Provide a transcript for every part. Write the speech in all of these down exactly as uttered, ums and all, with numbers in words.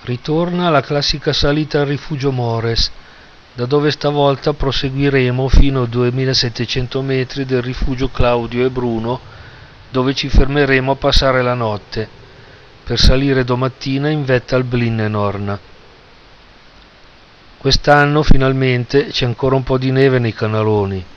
Ritorna la classica salita al rifugio Mores, da dove stavolta proseguiremo fino a duemilasettecento metri del rifugio Claudio e Bruno, dove ci fermeremo a passare la notte, per salire domattina in vetta al Blinnenorn. Quest'anno finalmente c'è ancora un po' di neve nei canaloni.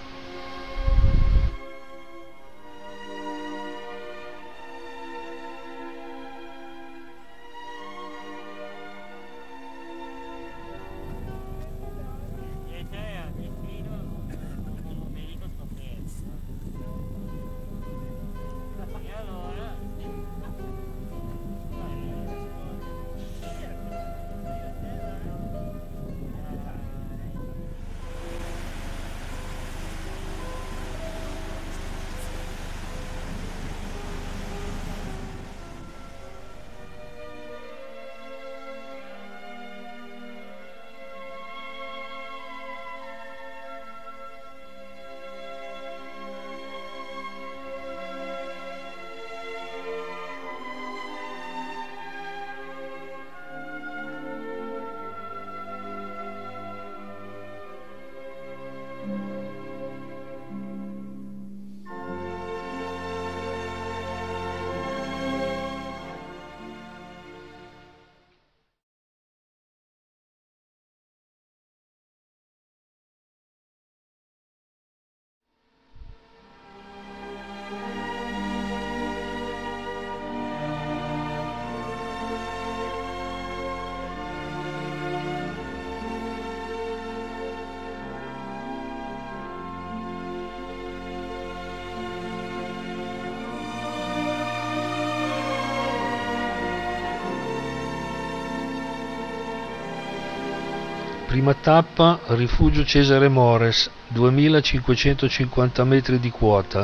Prima tappa, rifugio Cesare Mores, duemilacinquecentocinquanta metri di quota.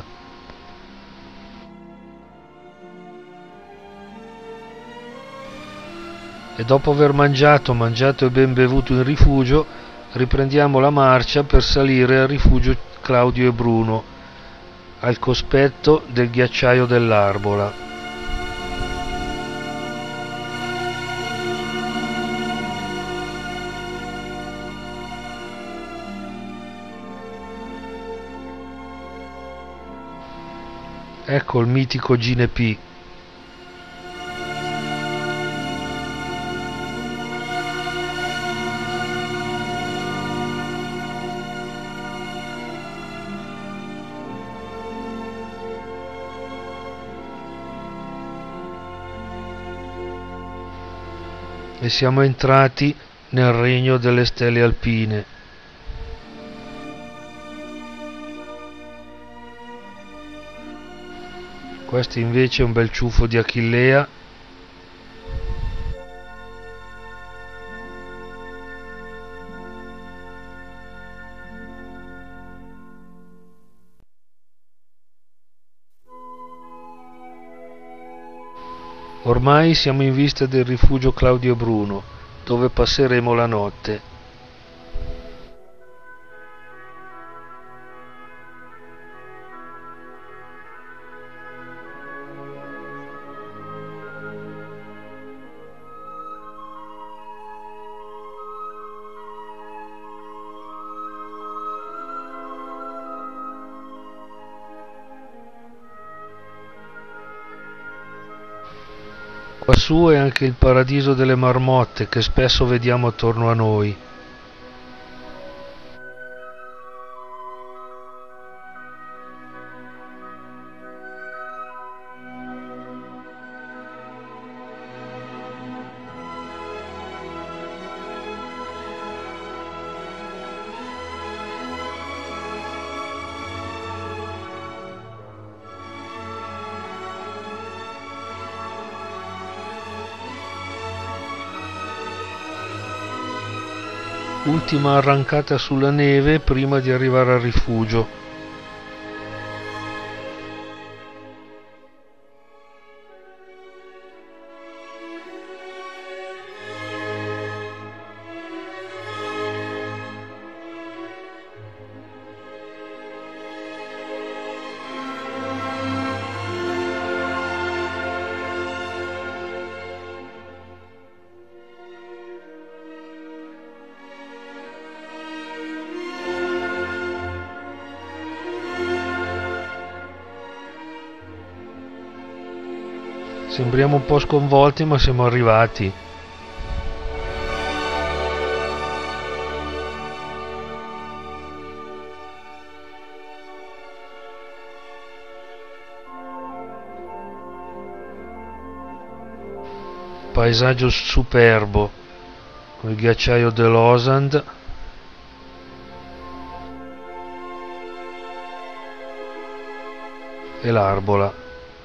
E dopo aver mangiato, mangiato e ben bevuto in rifugio, riprendiamo la marcia per salire al rifugio Claudio e Bruno, al cospetto del ghiacciaio dell'Arbola. Ecco il mitico Ginepi. E siamo entrati nel regno delle stelle alpine. Questo invece è un bel ciuffo di Achillea. Ormai siamo in vista del rifugio Claudio e Bruno, dove passeremo la notte. Quassù è anche il paradiso delle marmotte che spesso vediamo attorno a noi. Ultima arrancata sulla neve prima di arrivare al rifugio. Sembriamo un po' sconvolti, ma siamo arrivati. Paesaggio superbo con il ghiacciaio dell'Osand e l'Arbola.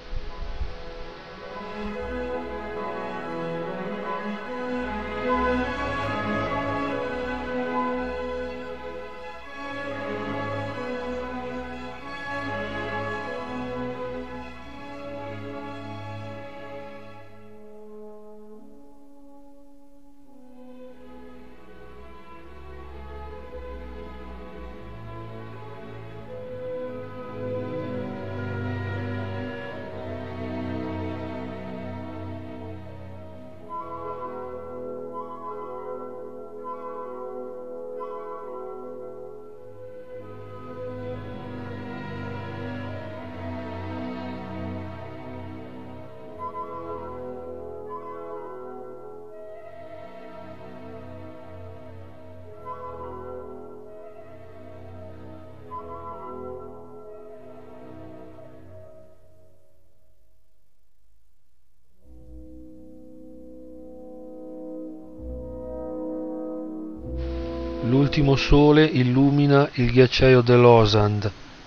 L'ultimo sole illumina il ghiacciaio dell'Osand.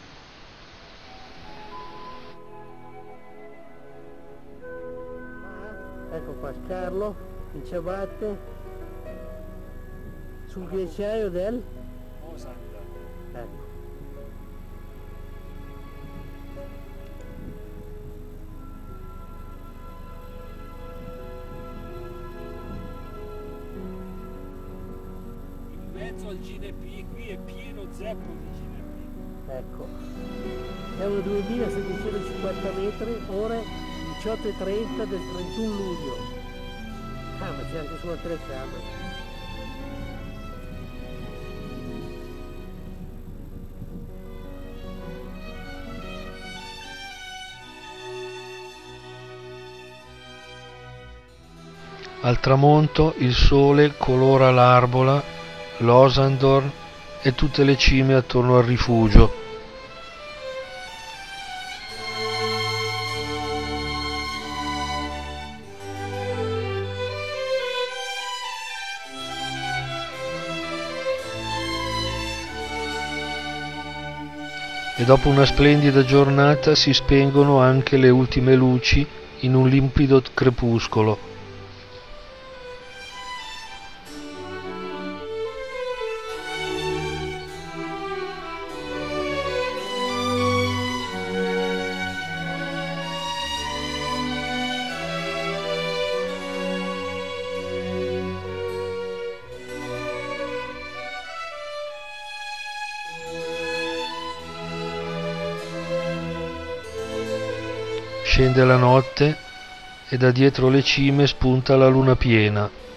Ecco qua Carlo in ciabatte sul ghiacciaio del Osand. Ecco. In mezzo al G N P, qui è pieno zeppo di G N P. Ecco. Siamo a duemilasettecentocinquanta metri, ore diciotto e trenta del trentuno luglio. Ah, ma c'è anche sulla telecamera. Al tramonto il sole colora l'Arbola, l'Osandor e tutte le cime attorno al rifugio. E dopo una splendida giornata si spengono anche le ultime luci in un limpido crepuscolo. Scende la notte e da dietro le cime spunta la luna piena.